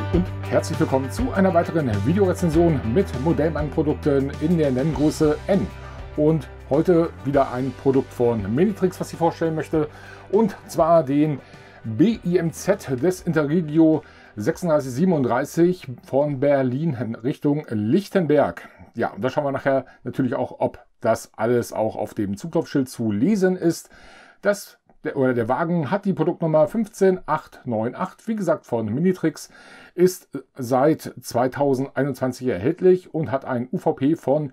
und herzlich willkommen zu einer weiteren Videorezension mit Modellbandprodukten in der Nenngröße N. Und heute wieder ein Produkt von Minitrix, was ich vorstellen möchte, und zwar den BIMZ des Interregio 3637 von Berlin in Richtung Lichtenberg. Ja, und da schauen wir nachher natürlich auch, ob das alles auch auf dem Zuglaufschild zu lesen ist. Der Wagen hat die Produktnummer 15898, wie gesagt von Minitrix, ist seit 2021 erhältlich und hat ein UVP von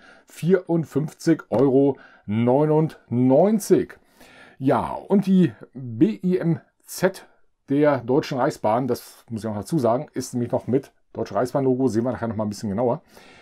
54,99 €. Ja, und die BIMZ der Deutschen Reichsbahn, das muss ich auch dazu sagen, ist nämlich noch mit Deutsche Reichsbahn-Logo, sehen wir nachher noch mal ein bisschen genauer.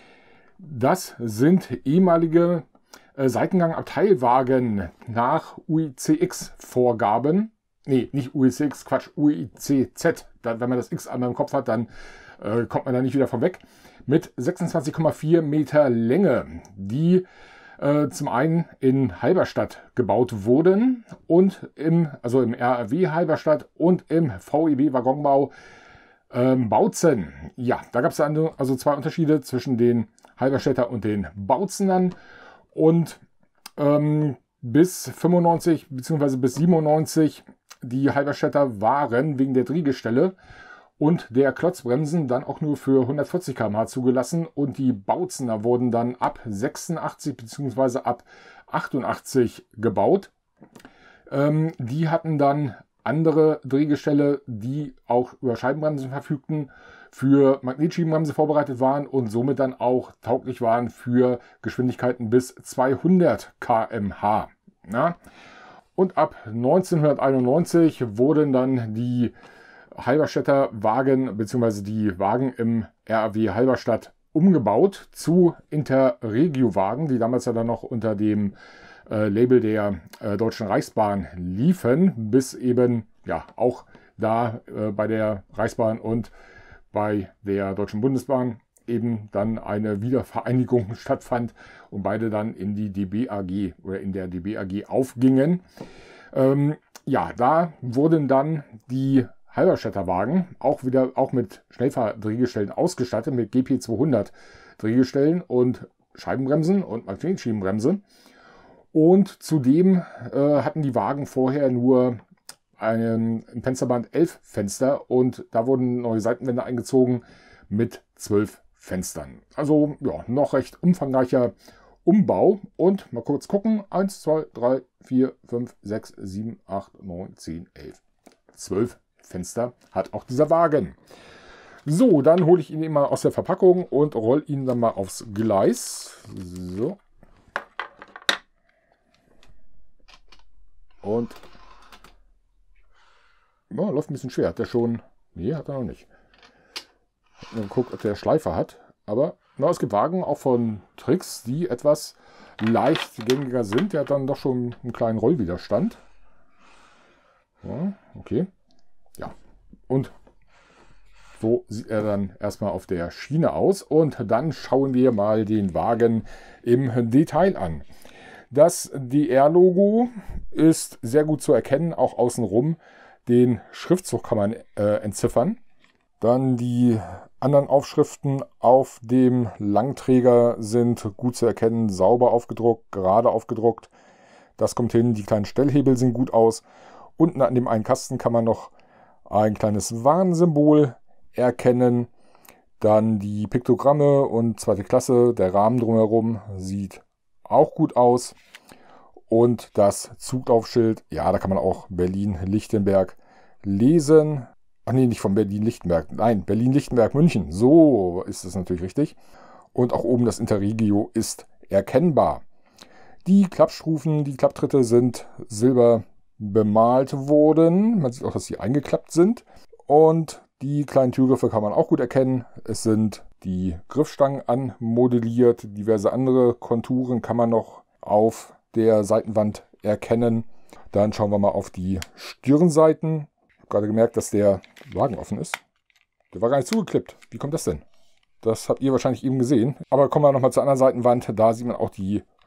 Das sind ehemalige Seitengang-Abteilwagen nach UICX-Vorgaben. Nee, nicht UICX, Quatsch, UICZ. Wenn man das X einmal im Kopf hat, dann kommt man da nicht wieder von weg. Mit 26,4 Meter Länge, die zum einen in Halberstadt gebaut wurden und im RAW Halberstadt und im VEB Waggonbau Bautzen. Ja, da gab es also zwei Unterschiede zwischen den Halberstädter und den Bautzenern. Und bis 95 bzw. bis 97 die Halberstädter waren wegen der Drehgestelle und der Klotzbremsen dann auch nur für 140 km/h zugelassen und die Bautzener wurden dann ab 86 bzw. ab 88 gebaut. Die hatten dann andere Drehgestelle, die auch über Scheibenbremsen verfügten, für Magnetscheibenbremse vorbereitet waren und somit dann auch tauglich waren für Geschwindigkeiten bis 200 km/h. Ja? Und ab 1991 wurden dann die Halberstädter Wagen bzw. die Wagen im RAW Halberstadt umgebaut zu Interregio-Wagen, die damals ja dann noch unter dem Label der Deutschen Reichsbahn liefen, bis eben ja auch da bei der Reichsbahn und bei der Deutschen Bundesbahn eben dann eine Wiedervereinigung stattfand und beide dann in die DB AG oder in der DB AG aufgingen. Ja, da wurden dann die Halberstädter Wagen auch mit Schnellfahrdrehgestellen ausgestattet, mit GP200 Drehgestellen und Scheibenbremsen und Magnetscheibenbremse. Und zudem hatten die Wagen vorher nur ein Fensterband 11 Fenster und da wurden neue Seitenwände eingezogen mit 12 Fenstern. Also ja, noch recht umfangreicher Umbau. Und mal kurz gucken. 1, 2, 3, 4, 5, 6, 7, 8, 9, 10, 11, 12 Fenster hat auch dieser Wagen. So, dann hole ich ihn mal aus der Verpackung und roll ihn dann mal aufs Gleis. So. Und ja, läuft ein bisschen schwer. Hat der schon? Nee, hat er noch nicht. Mal gucken, ob der Schleifer hat. Aber na, es gibt Wagen auch von Trix, die etwas leicht gängiger sind. Der hat dann doch schon einen kleinen Rollwiderstand. Ja, okay. Ja. Und so sieht er dann erstmal auf der Schiene aus. Und dann schauen wir mal den Wagen im Detail an. Das DR-Logo ist sehr gut zu erkennen, auch außenrum. Den Schriftzug kann man entziffern. Dann die anderen Aufschriften auf dem Langträger sind gut zu erkennen, sauber aufgedruckt, gerade aufgedruckt. Das kommt hin, die kleinen Stellhebel sehen gut aus. Unten an dem einen Kasten kann man noch ein kleines Warnsymbol erkennen. Dann die Piktogramme und zweite Klasse, der Rahmen drumherum sieht auch gut aus. Und das Zuglaufschild, ja, da kann man auch Berlin-Lichtenberg lesen. Ach nee, nicht von Berlin-Lichtenberg. Nein, Berlin-Lichtenberg-München. So ist es natürlich richtig. Und auch oben das Interregio ist erkennbar. Die Klappstufen, die Klapptritte sind silber bemalt worden. Man sieht auch, dass sie eingeklappt sind. Und die kleinen Türgriffe kann man auch gut erkennen. Es sind die Griffstangen anmodelliert. Diverse andere Konturen kann man noch auf der Seitenwand erkennen. Dann schauen wir mal auf die Stirnseiten. Ich habe gerade gemerkt, dass der Wagen offen ist. Der war gar nicht zugeklippt. Wie kommt das denn? Das habt ihr wahrscheinlich eben gesehen. Aber kommen wir nochmal zur anderen Seitenwand. Da sieht man auch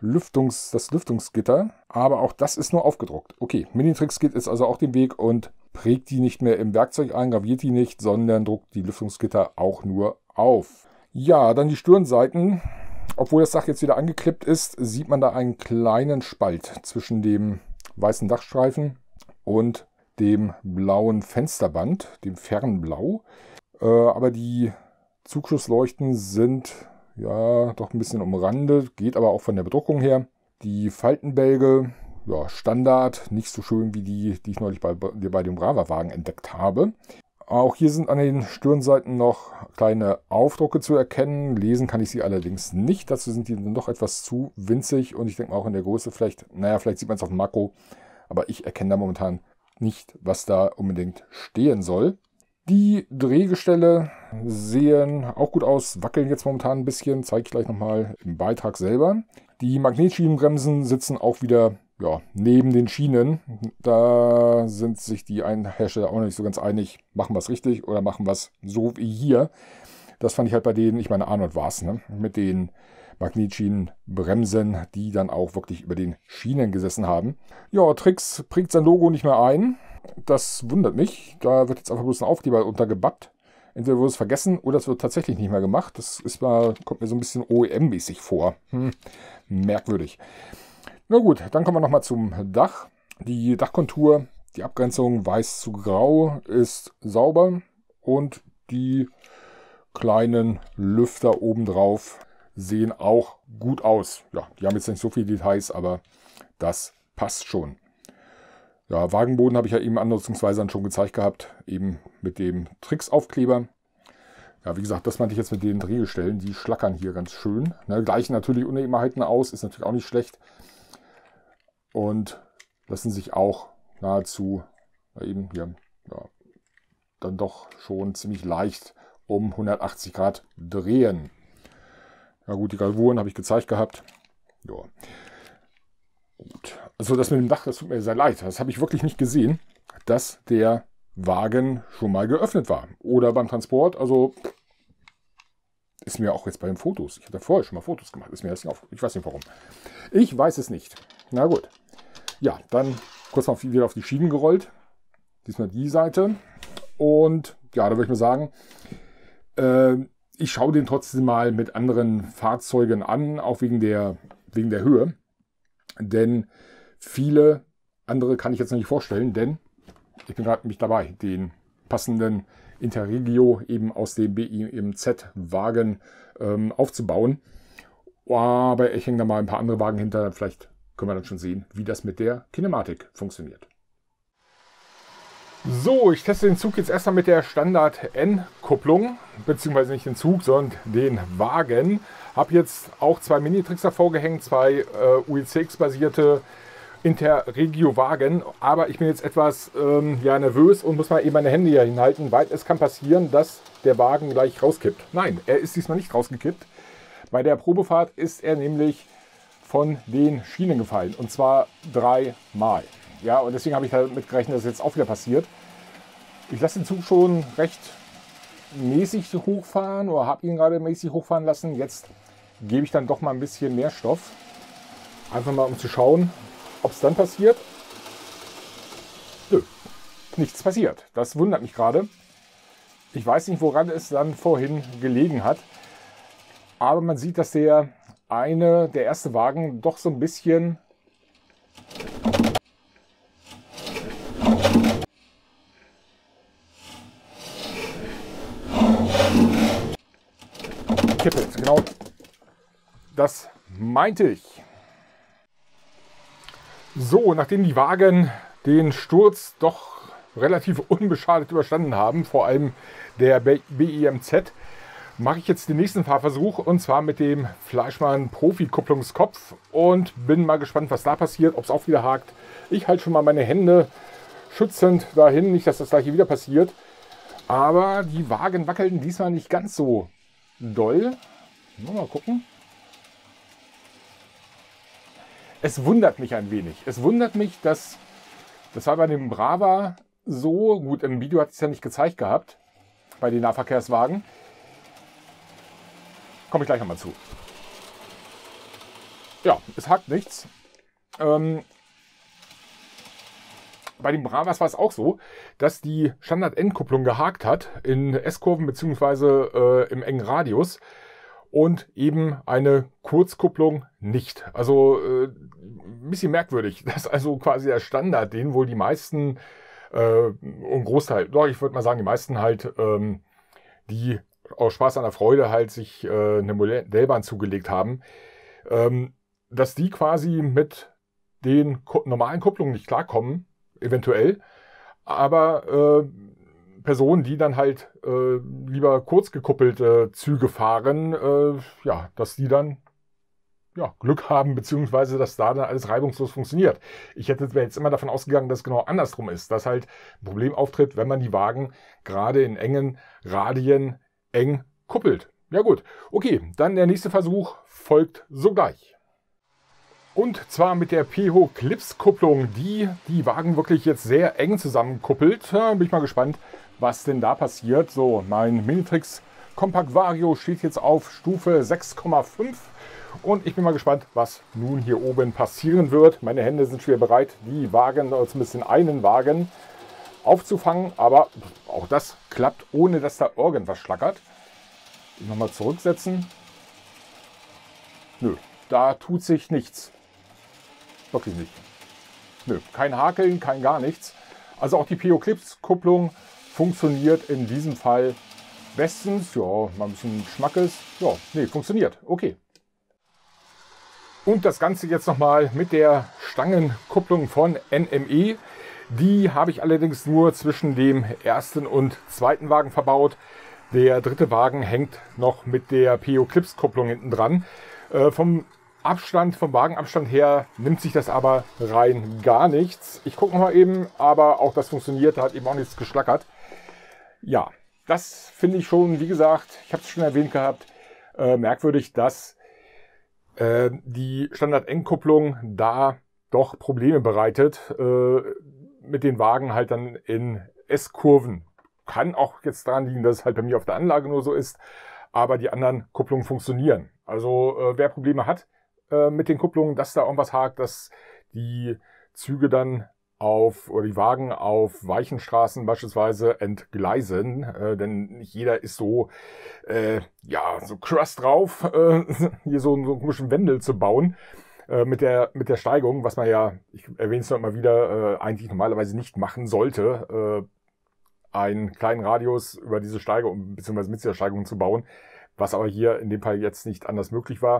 das Lüftungsgitter. Aber auch das ist nur aufgedruckt. Okay, Minitrix geht jetzt also auch den Weg und prägt die nicht mehr im Werkzeug ein, graviert die nicht, sondern druckt die Lüftungsgitter auch nur auf. Ja, dann die Stirnseiten. Obwohl das Dach jetzt wieder angeklippt ist, sieht man da einen kleinen Spalt zwischen dem weißen Dachstreifen und dem blauen Fensterband, dem Fernblau. Aber die Zugschussleuchten sind ja doch ein bisschen umrandet, geht aber auch von der Bedruckung her. Die Faltenbälge, ja, Standard, nicht so schön wie die ich neulich bei dem Brava-Wagen entdeckt habe. Auch hier sind an den Stirnseiten noch kleine Aufdrucke zu erkennen. Lesen kann ich sie allerdings nicht. Dazu sind die dann doch etwas zu winzig und ich denke mal auch in der Größe vielleicht sieht man es auf dem Makro, aber ich erkenne da momentan nicht, was da unbedingt stehen soll. Die Drehgestelle sehen auch gut aus, wackeln jetzt momentan ein bisschen, zeige ich gleich nochmal im Beitrag selber. Die Magnetschienenbremsen sitzen auch wieder neben den Schienen. Da sind sich die Hersteller auch noch nicht so ganz einig, machen wir es richtig oder machen wir es so wie hier. Das fand ich halt bei denen, ich meine Arnold war es, ne? Mit den Magnetschienenbremsen, die dann auch wirklich über den Schienen gesessen haben. Ja, Trix prägt sein Logo nicht mehr ein. Das wundert mich. Da wird jetzt einfach bloß ein Aufkleber untergebappt. Entweder wurde es vergessen oder es wird tatsächlich nicht mehr gemacht. Das kommt mir so ein bisschen OEM-mäßig vor. Merkwürdig. Na gut, dann kommen wir nochmal zum Dach. Die Dachkontur, die Abgrenzung weiß zu grau ist sauber und die kleinen Lüfter obendrauf sehen auch gut aus. Ja, die haben jetzt nicht so viele Details, aber das passt schon. Ja, Wagenboden habe ich ja eben annutzungsweise schon gezeigt gehabt, eben mit dem Trix-Aufkleber. Ja, wie gesagt, das meinte ich jetzt mit den Drehgestellen, die schlackern hier ganz schön. Ne, gleichen natürlich Unebenheiten aus, ist natürlich auch nicht schlecht. Und lassen sich auch nahezu eben hier dann doch schon ziemlich leicht um 180 Grad drehen. Ja gut, die Gravuren habe ich gezeigt gehabt. Ja. Gut. Also das mit dem Dach, das tut mir sehr leid. Das habe ich wirklich nicht gesehen, dass der Wagen schon mal geöffnet war. Oder beim Transport. Also ist mir auch jetzt bei den Fotos. Ich hatte vorher schon mal Fotos gemacht. Ist mir das nicht auf. Ich weiß nicht warum. Ich weiß es nicht. Na gut. Ja, dann kurz mal wieder auf die Schienen gerollt. Diesmal die Seite. Und ja, da würde ich mal sagen, ich schaue den trotzdem mal mit anderen Fahrzeugen an, auch wegen der Höhe. Denn viele andere kann ich jetzt noch nicht vorstellen, denn ich bin gerade nämlich dabei, den passenden Interregio eben aus dem BIMZ-Wagen aufzubauen. Aber ich hänge da mal ein paar andere Wagen hinter, vielleicht können wir dann schon sehen, wie das mit der Kinematik funktioniert. So, ich teste den Zug jetzt erstmal mit der Standard-N-Kupplung, beziehungsweise nicht den Zug, sondern den Wagen. Habe jetzt auch zwei Minitrix davor gehängt, zwei UECX-basierte Interregio-Wagen, aber ich bin jetzt etwas nervös und muss mal eben meine Hände hier hinhalten, weil es kann passieren, dass der Wagen gleich rauskippt. Nein, er ist diesmal nicht rausgekippt. Bei der Probefahrt ist er nämlich von den Schienen gefallen, und zwar 3 Mal. Ja, und deswegen habe ich damit gerechnet, dass es jetzt auch wieder passiert. Ich lasse den Zug schon recht mäßig hochfahren oder habe ihn gerade mäßig hochfahren lassen. Jetzt gebe ich dann doch mal ein bisschen mehr Stoff. Einfach mal, um zu schauen, ob es dann passiert. Nö, nichts passiert. Das wundert mich gerade. Ich weiß nicht, woran es dann vorhin gelegen hat. Aber man sieht, dass der erste Wagen doch so ein bisschen kippelt. Genau das meinte ich. So, nachdem die Wagen den Sturz doch relativ unbeschadet überstanden haben, vor allem der BIMZ, mache ich jetzt den nächsten Fahrversuch, und zwar mit dem Fleischmann Profi-Kupplungskopf, und bin mal gespannt, was da passiert, ob es auch wieder hakt. Ich halte schon mal meine Hände schützend dahin, nicht, dass das gleiche wieder passiert. Aber die Wagen wackelten diesmal nicht ganz so doll. Mal gucken. Es wundert mich ein wenig. Es wundert mich, dass das war bei dem Brava so, gut, im Video hat es ja nicht gezeigt gehabt, bei den Nahverkehrswagen. Komme ich gleich nochmal zu. Ja, es hakt nichts. Bei dem Bravas war es auch so, dass die Standard-Endkupplung gehakt hat in S-Kurven bzw. im engen Radius und eben eine Kurzkupplung nicht. Also ein bisschen merkwürdig. Das ist also quasi der Standard, den wohl die meisten, ein Großteil, doch ich würde mal sagen, die meisten halt, die aus Spaß an der Freude halt sich eine Modellbahn zugelegt haben, dass die quasi mit den normalen Kupplungen nicht klarkommen, eventuell, aber Personen, die dann halt lieber kurz gekuppelte Züge fahren, ja, dass die dann ja, Glück haben, beziehungsweise dass da dann alles reibungslos funktioniert. Ich wäre jetzt immer davon ausgegangen, dass es genau andersrum ist, dass halt ein Problem auftritt, wenn man die Wagen gerade in engen Radien eng kuppelt. Ja gut, okay, dann der nächste Versuch folgt sogleich. Und zwar mit der PH-Clips-Kupplung, die Wagen wirklich jetzt sehr eng zusammenkuppelt. Bin ich mal gespannt, was denn da passiert. So, mein Minitrix Compact Vario steht jetzt auf Stufe 6,5. Und ich bin mal gespannt, was nun hier oben passieren wird. Meine Hände sind schwer bereit, die Wagen, oder zumindest den einen Wagen, aufzufangen. Aber auch das klappt, ohne dass da irgendwas schlackert. Nochmal zurücksetzen. Nö, da tut sich nichts. Wirklich nicht. Nö, kein Hakeln, kein gar nichts. Also auch die PH-Clips-Kupplung funktioniert in diesem Fall bestens. Ja, mal ein bisschen Schmackes. Ja, nee, funktioniert. Okay. Und das Ganze jetzt nochmal mit der Stangenkupplung von NME. Die habe ich allerdings nur zwischen dem ersten und zweiten Wagen verbaut. Der dritte Wagen hängt noch mit der PH-Clips-Kupplung hinten dran. Vom Wagenabstand her nimmt sich das aber rein gar nichts. Ich gucke nochmal eben, aber auch das funktioniert, da hat eben auch nichts geschlackert. Ja, das finde ich schon, wie gesagt, ich habe es schon erwähnt gehabt, merkwürdig, dass die Standard-Engkupplung da doch Probleme bereitet mit den Wagen halt dann in S-Kurven. Kann auch jetzt daran liegen, dass es halt bei mir auf der Anlage nur so ist, aber die anderen Kupplungen funktionieren. Also wer Probleme hat mit den Kupplungen, dass da irgendwas hakt, dass die Züge dann oder die Wagen auf weichen Straßen beispielsweise entgleisen, denn nicht jeder ist so, ja, so krass drauf, hier so einen komischen Wendel zu bauen mit der Steigung, was man ja, ich erwähne es noch mal wieder, eigentlich normalerweise nicht machen sollte, einen kleinen Radius über diese Steigung, beziehungsweise mit dieser Steigung zu bauen, was aber hier in dem Fall jetzt nicht anders möglich war.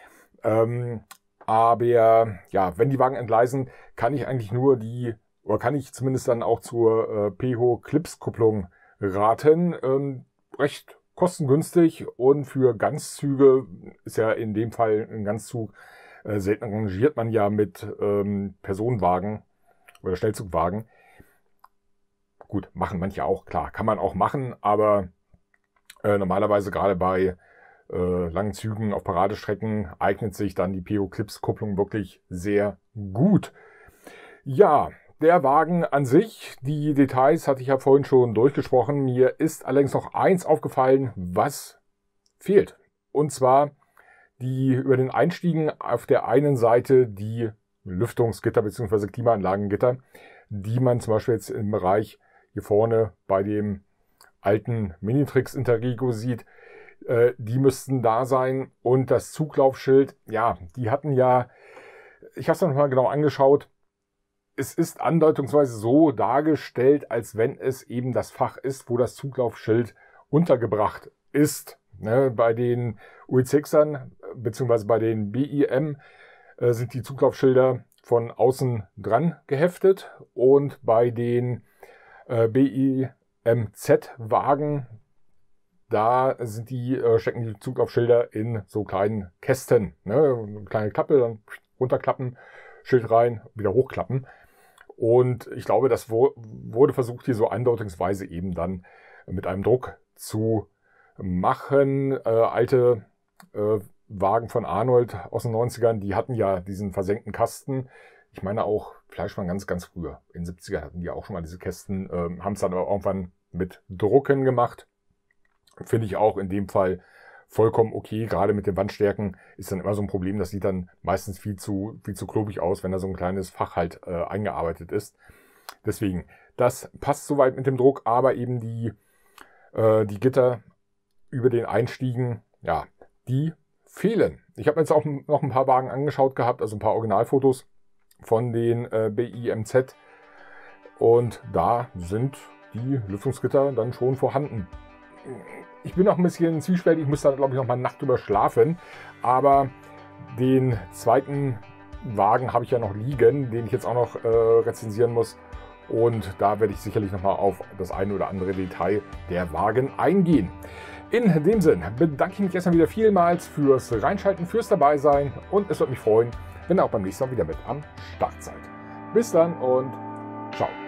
Aber ja, wenn die Wagen entgleisen, kann ich eigentlich nur kann ich zumindest dann auch zur PH-Clips-Kupplung raten. Recht kostengünstig und für Ganzzüge ist ja in dem Fall ein Ganzzug. Selten rangiert man ja mit Personenwagen oder Schnellzugwagen. Gut, machen manche auch, klar, kann man auch machen, aber normalerweise gerade bei langen Zügen auf Paradestrecken eignet sich dann die PH-Clips-Kupplung wirklich sehr gut. Ja, der Wagen an sich, die Details hatte ich ja vorhin schon durchgesprochen. Mir ist allerdings noch eins aufgefallen, was fehlt. Und zwar über den Einstiegen auf der einen Seite die Lüftungsgitter bzw. Klimaanlagengitter, die man zum Beispiel jetzt im Bereich hier vorne bei dem alten Minitrix Interrego sieht. Die müssten da sein. Und das Zuglaufschild, ja, die hatten ja, ich habe es noch mal genau angeschaut, es ist andeutungsweise so dargestellt, als wenn es eben das Fach ist, wo das Zuglaufschild untergebracht ist. Ne, bei den UEC-Ern bzw. bei den BIM sind die Zuglaufschilder von außen dran geheftet und bei den BIMZ-Wagen, da stecken die Zuglaufschilder in so kleinen Kästen. Ne? Eine kleine Klappe, dann runterklappen, Schild rein, wieder hochklappen. Und ich glaube, das wurde versucht, hier so andeutungsweise eben dann mit einem Druck zu machen. Alte Wagen von Arnold aus den 90ern, die hatten ja diesen versenkten Kasten. Ich meine auch Fleischmann ganz, ganz früher. In den 70ern hatten die auch schon mal diese Kästen, haben es dann aber irgendwann mit Drucken gemacht. Finde ich auch in dem Fall vollkommen okay. Gerade mit den Wandstärken ist dann immer so ein Problem. Das sieht dann meistens viel zu klobig aus, wenn da so ein kleines Fach halt eingearbeitet ist. Deswegen, das passt soweit mit dem Druck, aber eben die Gitter über den Einstiegen, ja, die fehlen. Ich habe mir jetzt auch noch ein paar Wagen angeschaut gehabt, also ein paar Originalfotos von den BIMZ. Und da sind die Lüftungsgitter dann schon vorhanden. Ich bin noch ein bisschen zwiespältig, ich muss da glaube ich noch mal eine Nacht drüber schlafen. Aber den zweiten Wagen habe ich ja noch liegen, den ich jetzt auch noch rezensieren muss. Und da werde ich sicherlich noch mal auf das eine oder andere Detail der Wagen eingehen. In dem Sinn bedanke ich mich erstmal wieder vielmals fürs Reinschalten, fürs Dabeisein. Und es würde mich freuen, wenn ihr auch beim nächsten Mal wieder mit am Start seid. Bis dann und ciao.